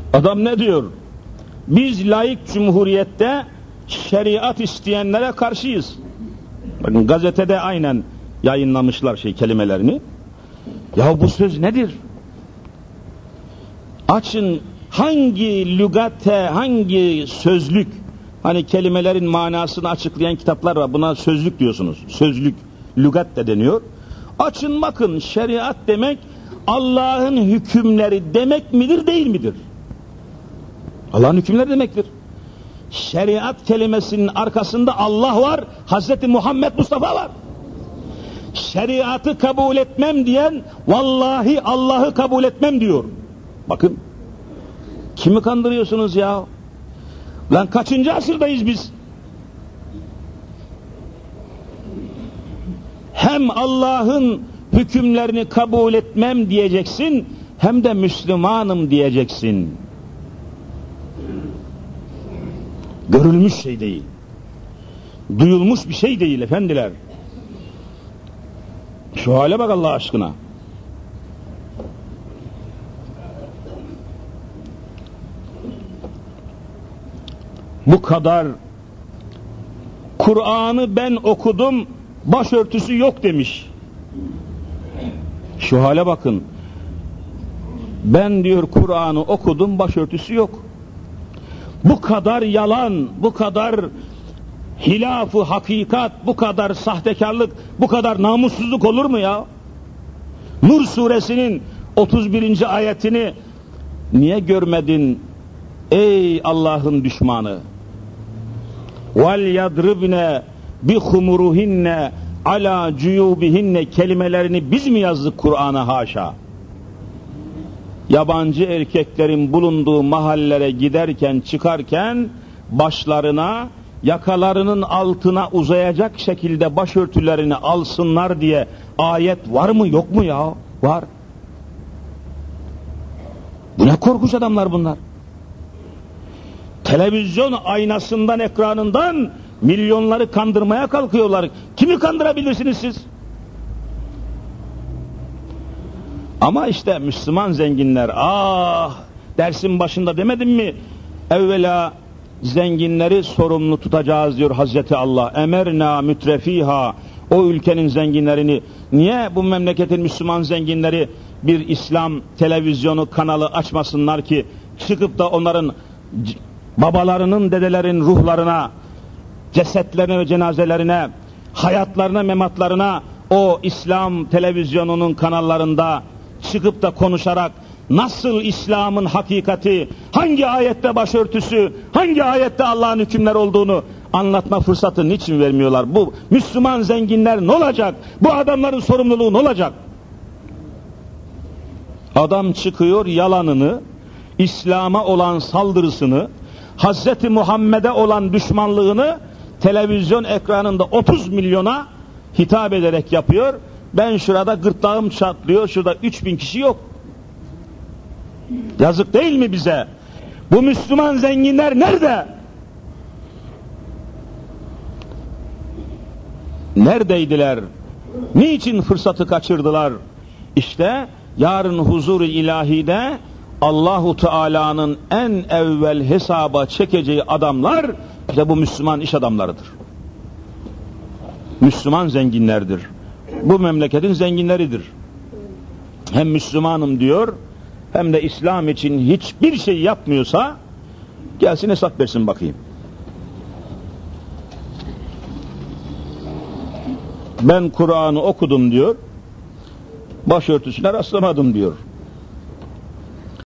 Adam ne diyor? Biz laik cumhuriyette şeriat isteyenlere karşıyız. Bakın gazetede aynen yayınlamışlar kelimelerini. Ya bu söz nedir? Açın hangi lügate, hangi sözlük, hani kelimelerin manasını açıklayan kitaplar var. Buna sözlük diyorsunuz. Sözlük, lügat de deniyor. Açın bakın, şeriat demek Allah'ın hükümleri demek midir, değil midir? Allah'ın hükümleri demektir. Şeriat kelimesinin arkasında Allah var, Hazreti Muhammed Mustafa var. Şeriatı kabul etmem diyen, vallahi Allah'ı kabul etmem diyor. Bakın, kimi kandırıyorsunuz ya? Lan kaçıncı asırdayız biz? Hem Allah'ın hükümlerini kabul etmem diyeceksin, hem de Müslümanım diyeceksin. Görülmüş şey değil. Duyulmuş bir şey değil efendiler. Şu hale bak Allah aşkına. Bu kadar Kur'an'ı ben okudum, başörtüsü yok demiş. Şu hale bakın. Ben diyor Kur'an'ı okudum, başörtüsü yok. Bu kadar yalan, bu kadar hilaf-ı hakikat, bu kadar sahtekarlık, bu kadar namussuzluk olur mu ya? Nur suresinin 31. ayetini niye görmedin ey Allah'ın düşmanı? وَلْيَضْرِبْنَ بِخُمُرُهِنَّ عَلَى cuyubihinne kelimelerini biz mi yazdık Kur'an'a? Haşa. Yabancı erkeklerin bulunduğu mahallelere giderken, çıkarken başlarına, yakalarının altına uzayacak şekilde başörtülerini alsınlar diye ayet var mı yok mu ya? Var. Bu ne korkunç adamlar bunlar. Televizyon aynasından, ekranından milyonları kandırmaya kalkıyorlar. Kimi kandırabilirsiniz siz? Ama işte Müslüman zenginler, dersin başında demedim mi? Evvela zenginleri sorumlu tutacağız diyor Hazreti Allah. Emerna mütrefiha, o ülkenin zenginlerini. Niye bu memleketin Müslüman zenginleri bir İslam televizyonu kanalı açmasınlar ki çıkıp da onların babalarının, dedelerinin ruhlarına, cesetlerine ve cenazelerine, hayatlarına, mematlarına o İslam televizyonunun kanallarında çıkıp da konuşarak nasıl İslam'ın hakikati, hangi ayette başörtüsü, hangi ayette Allah'ın hükümleri olduğunu anlatma fırsatı niçin vermiyorlar? Bu Müslüman zenginler ne olacak? Bu adamların sorumluluğu ne olacak? Adam çıkıyor yalanını, İslam'a olan saldırısını, Hazreti Muhammed'e olan düşmanlığını televizyon ekranında 30 milyona hitap ederek yapıyor. Ben şurada gırtlağım çatlıyor, şurada 3000 kişi yok. Yazık değil mi bize? Bu Müslüman zenginler nerede? Neredeydiler? Niçin fırsatı kaçırdılar? İşte yarın huzur-u ilahide Allahu Teala'nın en evvel hesaba çekeceği adamlar işte bu Müslüman iş adamlarıdır. Müslüman zenginlerdir. Bu memleketin zenginleridir. Hem Müslümanım diyor, hem de İslam için hiçbir şey yapmıyorsa gelsin hesap versin bakayım. Ben Kur'an'ı okudum diyor, başörtüsüne rastlamadım diyor.